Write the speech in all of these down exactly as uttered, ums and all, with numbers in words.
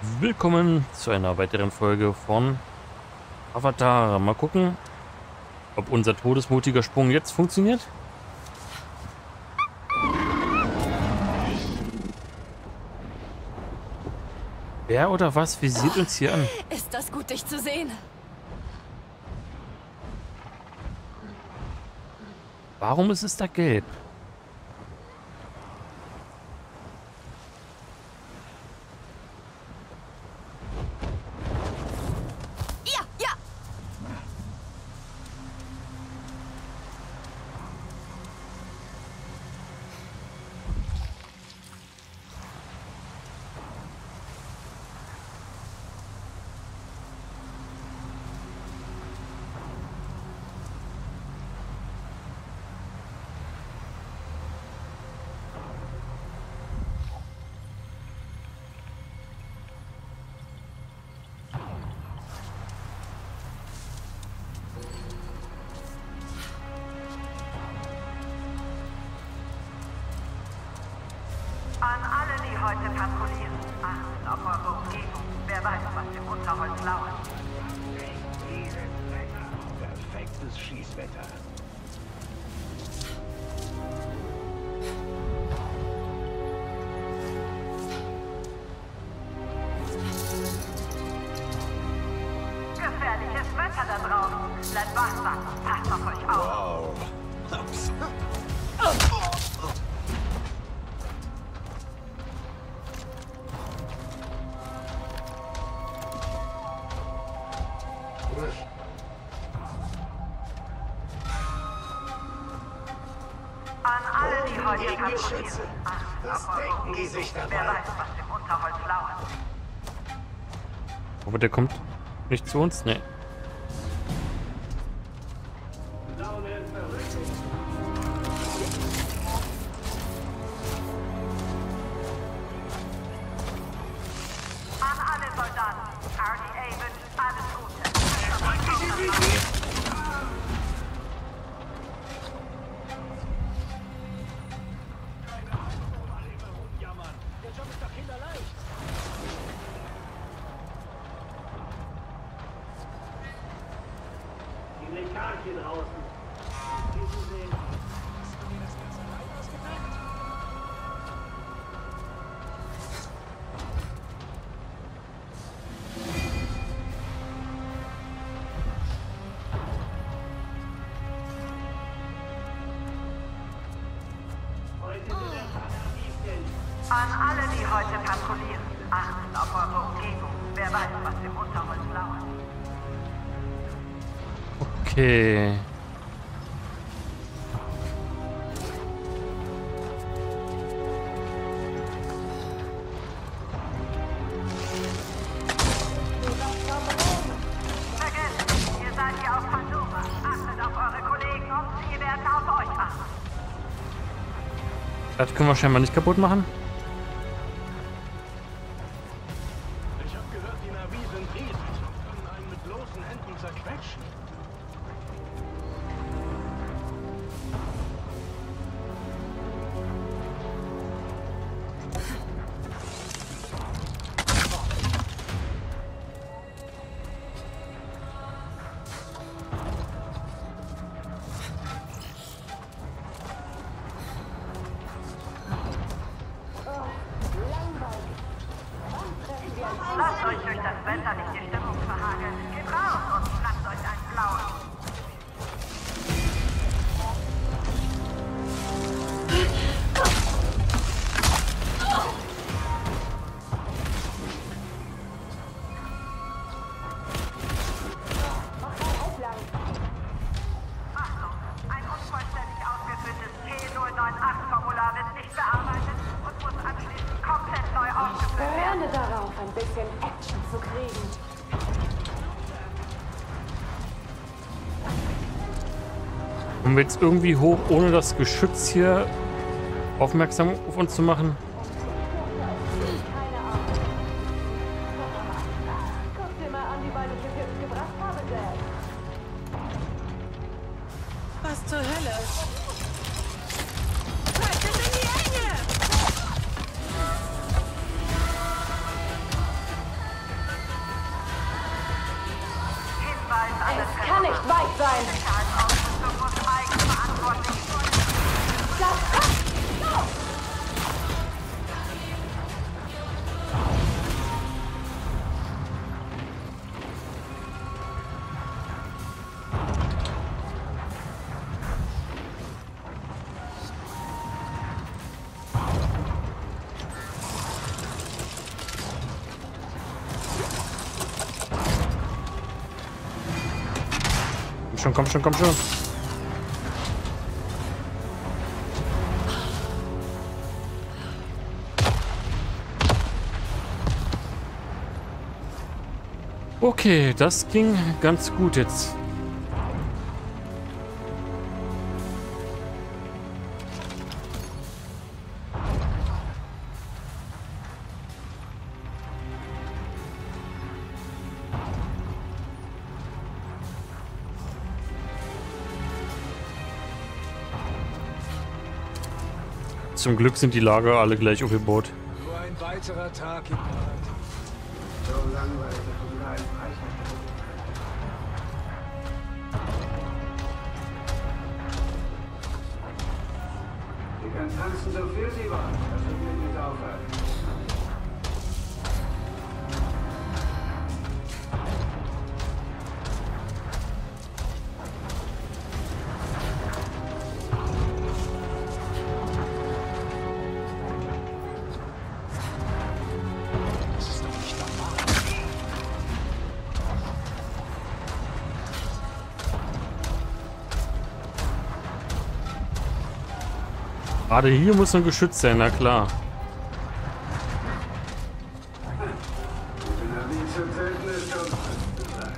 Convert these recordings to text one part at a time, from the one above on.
Willkommen zu einer weiteren Folge von Avatar. Mal gucken, ob unser todesmutiger Sprung jetzt funktioniert. Wer oder was visiert uns hier an? Ist das gut, dich zu sehen? Warum ist es da gelb? Ja, ja. An alle, die heute patrouillieren, achtet auf eure Umgebung. Wer weiß, was im Unterholz lauert. Perfektes Schießwetter. Gefährliches Wetter da draußen. Bleibt wachsam. Passt auf euch auf. Wow. Ups. An alle, die heute Gegen patrouillieren, Geschütze. achtet Was auf eure denken die Umgebung. sich Wer dabei? weiß, was im Unterholz lauert. Aber der kommt nicht zu uns? Nee. An alle Soldaten, R D A wünscht alles Gute. An alle, die heute patrouillieren, achtet auf eure Umgebung. Wer weiß, was im Unterholz lauert. Okay. Vergesst, ihr seid hier auf Pandora. Achtet auf eure Kollegen und sie werden auf euch achten. Das können wir scheinbar nicht kaputt machen. Ich habe gehört, die Navi sind riesig und können einen mit bloßen Händen zerquetschen. Lasst euch durch das Wetter nicht die Stimmung verhageln. Geht raus und schnappt euch einen blauen. Achtung, ein unvollständig ausgefülltes T null neun acht Formular wird nicht bearbeitet und muss anschließend komplett neu ausgefüllt werden. Brenne darauf, ein bisschen Action zu kriegen. Kommen wir jetzt irgendwie hoch, ohne das Geschütz hier aufmerksam auf uns zu machen? Keine Ahnung. Guck dir mal an, wie weit ich es jetzt gebracht habe, Dad. Was zur Hölle? Haltet in die Enge! schon, komm schon, komm schon. Okay, das ging ganz gut jetzt. Zum Glück sind die Lager alle gleich aufgebaut. Nur ein weiterer Tag im Paradies. So langweilig und nur ein Preis. Sie können tanzen, so viel Sie wollen. Das wird mich nicht aufhalten. Gerade hier muss ein Geschütz sein, na klar. Wie zu töten ist schon gesagt.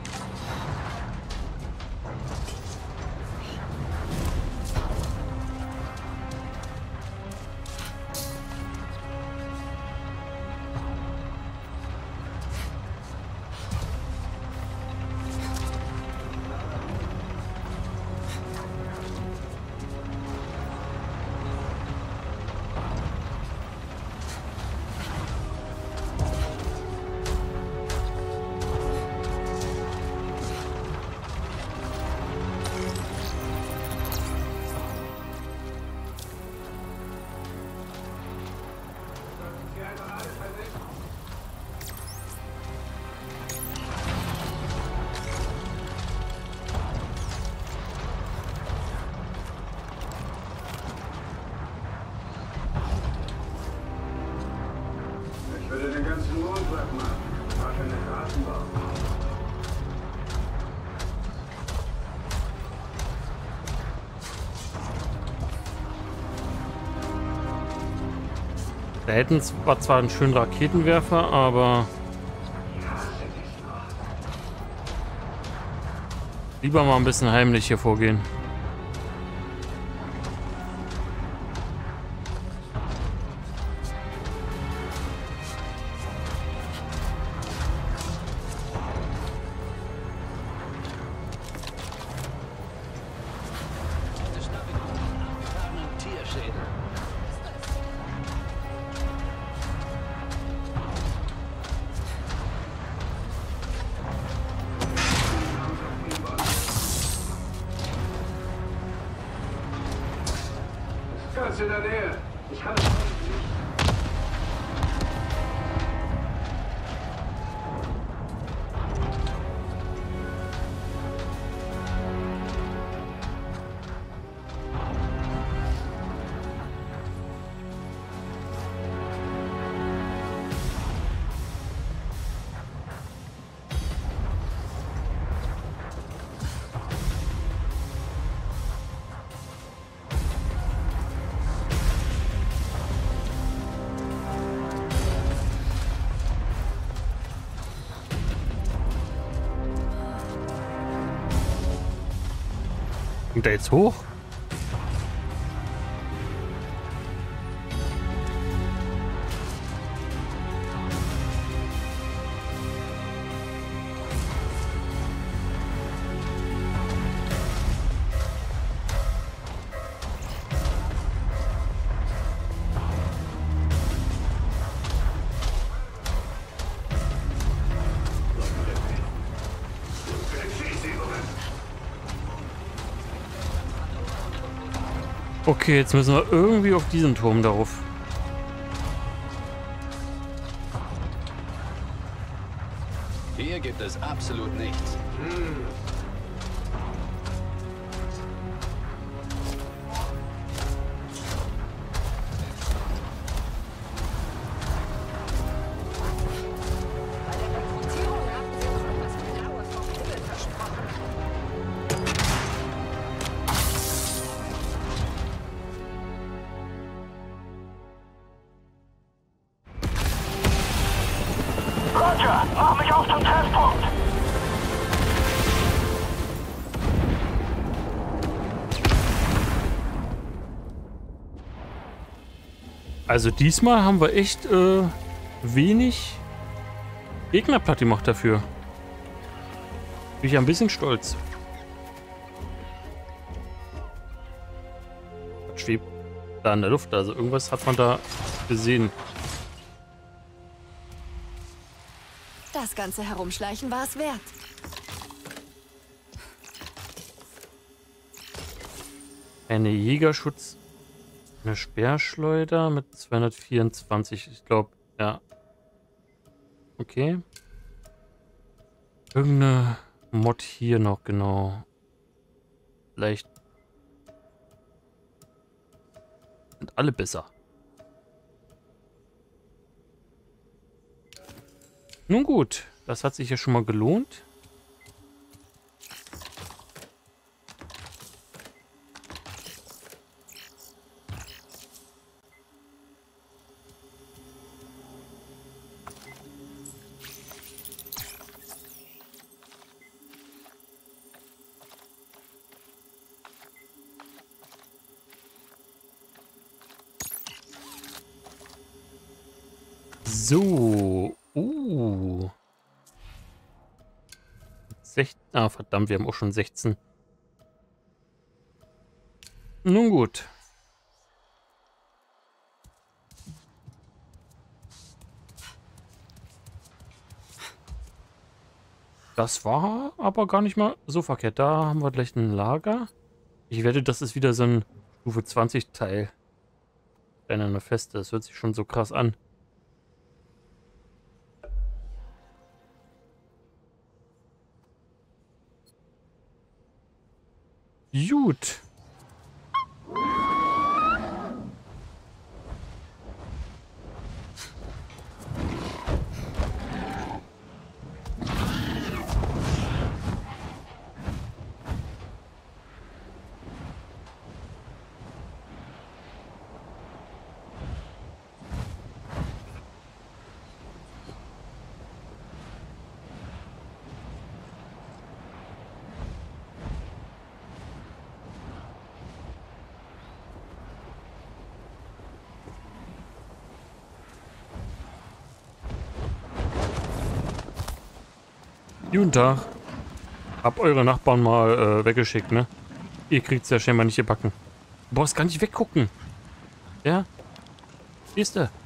Ich würde den ganzen Mond platt machen. War keine Straßenbau. Da hätten war zwar einen schönen Raketenwerfer, aber lieber mal ein bisschen heimlich hier vorgehen. Ganz in der Nähe. Ich kann es nicht. Kommt er jetzt hoch? Okay, jetzt müssen wir irgendwie auf diesen Turm darauf. Hier gibt es absolut nichts. Bei der Rekrutierung haben sie uns etwas Genaues vom Himmel versprochen. Roger, mach mich auf zum Treffpunkt. Also diesmal haben wir echt äh, wenig Gegner platt gemacht dafür. Bin ich ein bisschen stolz. Was schwebt da in der Luft? Also irgendwas hat man da gesehen. Das ganze Herumschleichen war es wert. Eine Jägerschutz. Eine Speerschleuder mit zweihundertvierundzwanzig. Ich glaube, ja. Okay. Irgendeine Mod hier noch, genau. Vielleicht sind alle besser. Nun gut, das hat sich ja schon mal gelohnt. So. Uh. sechzehn. Ah, verdammt, wir haben auch schon sechzehn. Nun gut. Das war aber gar nicht mal so verkehrt. Da haben wir gleich ein Lager. Ich wette, das ist wieder so ein Stufe zwanzig Teil. Eine Feste. Das hört sich schon so krass an. Gut. Guten Tag. Hab eure Nachbarn mal äh, weggeschickt, ne? Ihr kriegt's ja scheinbar nicht gebacken. Du brauchst gar nicht weggucken. Ja? Siehst du?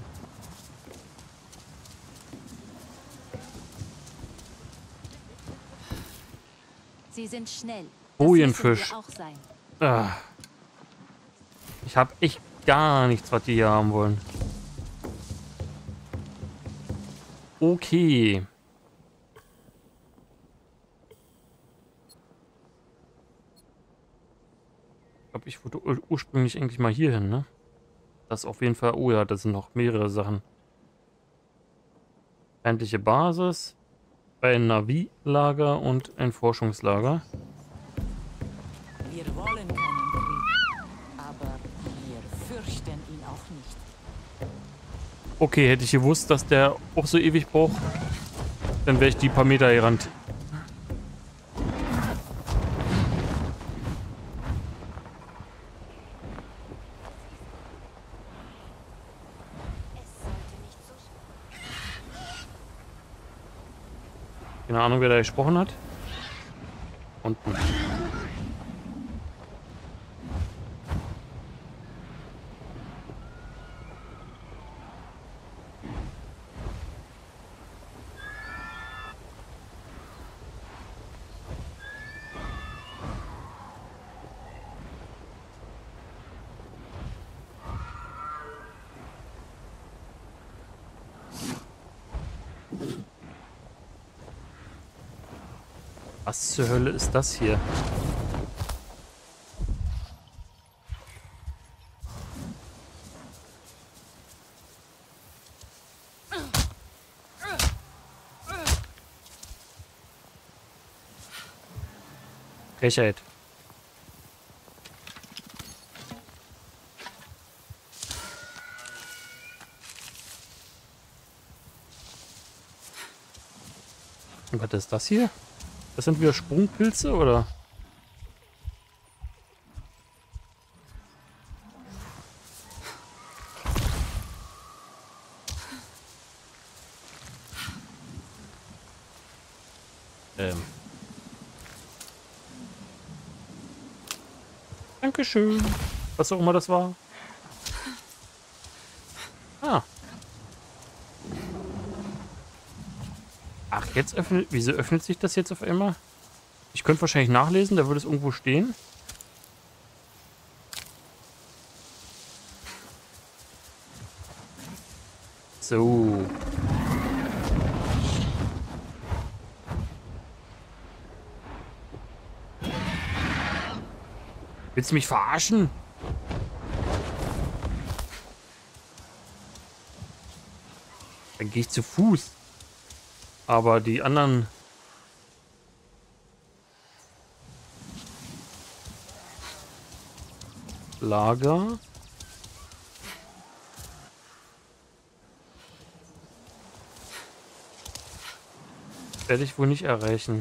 Sie sind schnell. Bojenfisch. Ah. Ich hab echt gar nichts, was die hier haben wollen. Okay. Ich glaube, ich wollte ur ursprünglich eigentlich mal hier hin, ne? Das auf jeden Fall. Oh ja, das sind noch mehrere Sachen. Feindliche Basis, ein Navi-Lager und ein Forschungslager. Wir wollen keinen Krieg, aber wir fürchten ihn auch nicht. Okay, hätte ich gewusst, dass der auch so ewig braucht, dann wäre ich die paar Meter gerannt. Keine Ahnung, wer da gesprochen hat. Unten. Was zur Hölle ist das hier? Frechheit. Und was ist das hier? Das sind wieder Sprungpilze, oder? Ähm. Dankeschön. Was auch immer das war. Ah. Ach, jetzt öffnet... Wieso öffnet sich das jetzt auf einmal? Ich könnte wahrscheinlich nachlesen, da würde es irgendwo stehen. So. Willst du mich verarschen? Dann gehe ich zu Fuß. Aber die anderen... Lager... werde ich wohl nicht erreichen.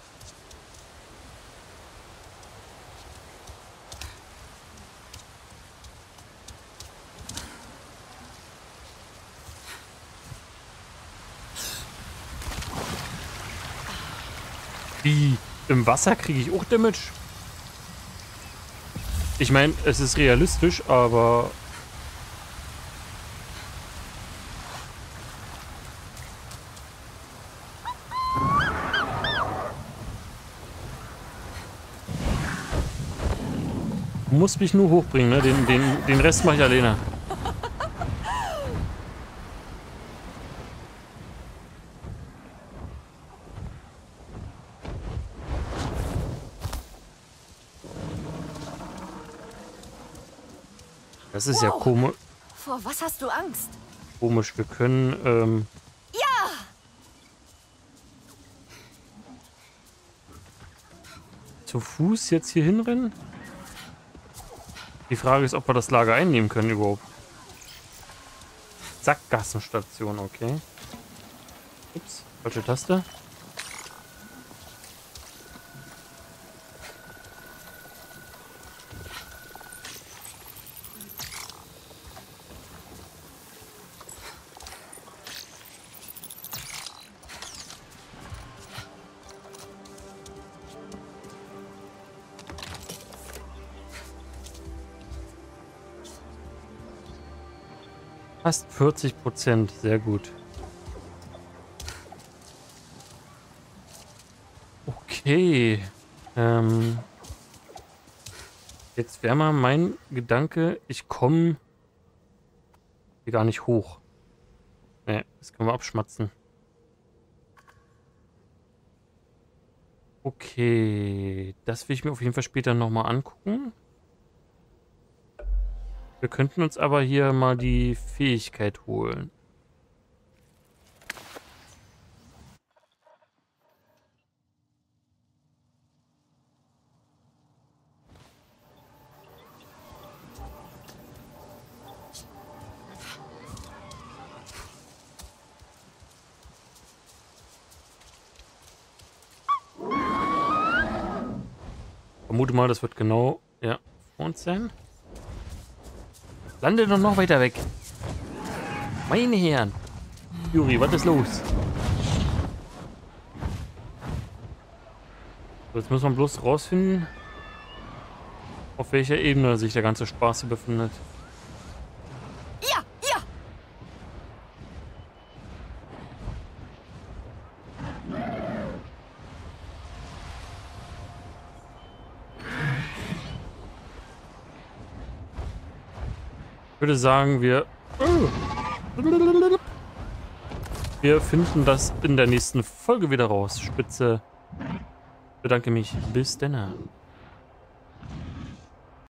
Wie? Im Wasser kriege ich auch Damage? Ich meine, es ist realistisch, aber... Du musst mich nur hochbringen, ne? Den, den, den Rest mache ich alleine. Das ist wow. Ja komisch. Vor was hast du Angst? Komisch, wir können, ähm... Ja! zu Fuß jetzt hier hinrennen? Die Frage ist, ob wir das Lager einnehmen können überhaupt. Sackgassenstation, okay. Ups, falsche Taste. Fast vierzig Prozent, sehr gut. Okay. Ähm, jetzt wäre mal mein Gedanke, ich komme hier gar nicht hoch. Ne, das können wir abschmatzen. Okay, das will ich mir auf jeden Fall später nochmal angucken. Wir könnten uns aber hier mal die Fähigkeit holen. Vermute mal, das wird genau, ja, vor uns sein. Lande doch noch weiter weg. Meine Herren. Juri, was ist los? So, jetzt müssen wir bloß rausfinden, auf welcher Ebene sich der ganze Spaß hier befindet. Ja, ja. Ich würde sagen, wir... Wir finden das in der nächsten Folge wieder raus. Spitze. Ich bedanke mich. Bis dann.